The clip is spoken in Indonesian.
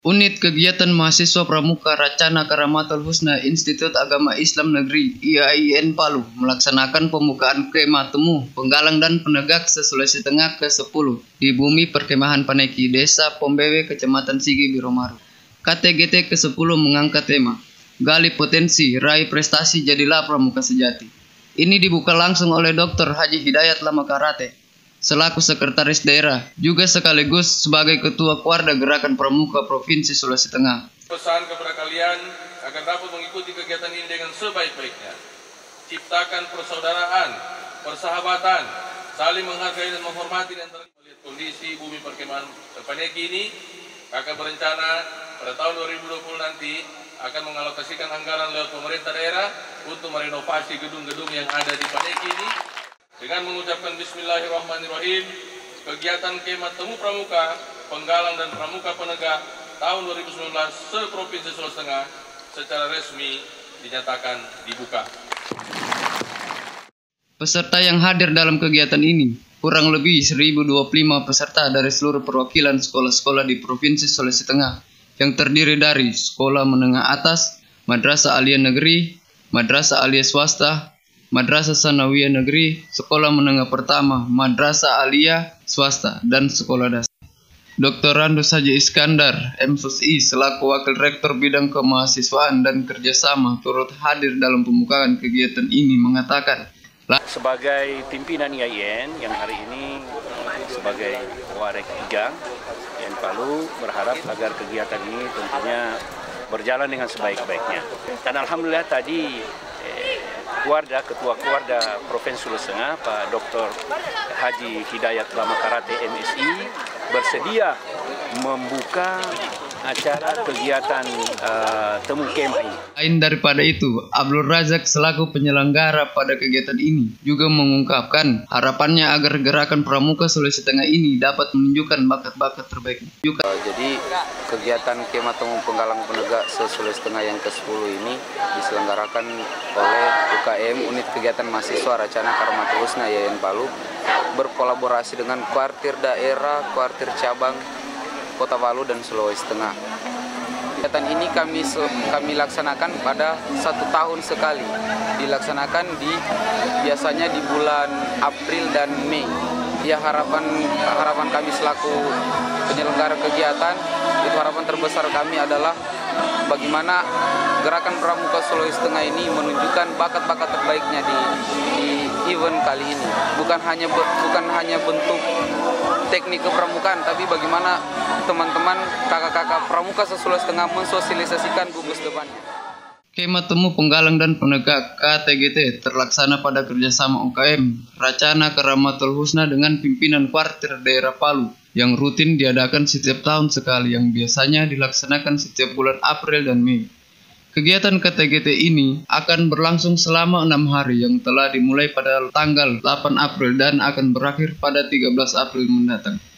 Unit Kegiatan Mahasiswa Pramuka Racana Karamatul Husna Institut Agama Islam Negeri IAIN Palu melaksanakan pembukaan kemah temu penggalang dan penegak se-Sulawesi Tengah ke-10 di bumi perkemahan Paneki, Desa Pombewe, Kecamatan Sigi, Biromaru. KTGT ke-10 mengangkat tema Gali Potensi, Raih Prestasi, Jadilah Pramuka Sejati. Ini dibuka langsung oleh Dr. Haji Hidayat Lama Karate selaku Sekretaris Daerah, juga sekaligus sebagai Ketua Kuarda Gerakan Pramuka Provinsi Sulawesi Tengah. Pesan kepada kalian agar dapat mengikuti kegiatan ini dengan sebaik-baiknya. Ciptakan persaudaraan, persahabatan, saling menghargai dan menghormati antara melihat kondisi bumi perkemahan Paneki ini. Kakak berencana pada tahun 2020 nanti akan mengalokasikan anggaran lewat pemerintah daerah untuk merenovasi gedung-gedung yang ada di Paneki ini. Dengan mengucapkan Bismillahirrahmanirrahim, kegiatan kemah temu pramuka, penggalang dan pramuka penegak tahun 2019 se-Provinsi Sulawesi Tengah secara resmi dinyatakan dibuka. Peserta yang hadir dalam kegiatan ini kurang lebih 1025 peserta dari seluruh perwakilan sekolah-sekolah di Provinsi Sulawesi Tengah yang terdiri dari sekolah menengah atas, madrasah aliyah negeri, madrasah aliyah swasta, Madrasah Sanawiyah Negeri, Sekolah Menengah Pertama, Madrasah Aliyah Swasta, dan Sekolah Dasar. Dr. Randus Haji Iskandar, MSI, selaku Wakil Rektor Bidang Kemahasiswaan dan Kerjasama, turut hadir dalam pembukaan kegiatan ini mengatakan, sebagai pimpinan IAIN yang hari ini sebagai Warek 3 IAIN Palu berharap agar kegiatan ini tentunya berjalan dengan sebaik-baiknya. Dan alhamdulillah tadi Ketua Kuarda Provinsi Sulawesi Tengah, Pak Dr. Haji Hidayat Lama Karate MSI bersedia membuka acara kegiatan temu kemah ini. Lain daripada itu, Abdul Razak selaku penyelenggara pada kegiatan ini juga mengungkapkan harapannya agar gerakan pramuka Sulawesi Tengah ini dapat menunjukkan bakat-bakat terbaiknya. Jadi kegiatan kemah temu penggalang penegak se-Sulawesi Tengah yang ke-10 ini diselenggarakan oleh UKM Unit Kegiatan Mahasiswa Racana Karamatul Husna IAIN Palu berkolaborasi dengan kuartir daerah, kuartir cabang Kota Palu dan Sulawesi Tengah. Kegiatan ini kami laksanakan pada 1 tahun sekali. Dilaksanakan biasanya di bulan April dan Mei. Ya, harapan kami selaku penyelenggara kegiatan, itu harapan terbesar kami adalah bagaimana gerakan pramuka Sulawesi Tengah ini menunjukkan bakat-bakat terbaiknya di event kali ini. Bukan hanya bentuk teknik kepramukaan, tapi bagaimana teman-teman kakak-kakak pramuka se-Sulawesi Tengah mensosialisasikan gugus depannya. Kemah temu penggalang dan penegak KTGT terlaksana pada kerjasama UKM Racana Karamatul Husna dengan pimpinan kuartir daerah Palu yang rutin diadakan setiap tahun sekali yang biasanya dilaksanakan setiap bulan April dan Mei. Kegiatan KTGT ini akan berlangsung selama 6 hari yang telah dimulai pada tanggal 8 April dan akan berakhir pada 13 April mendatang.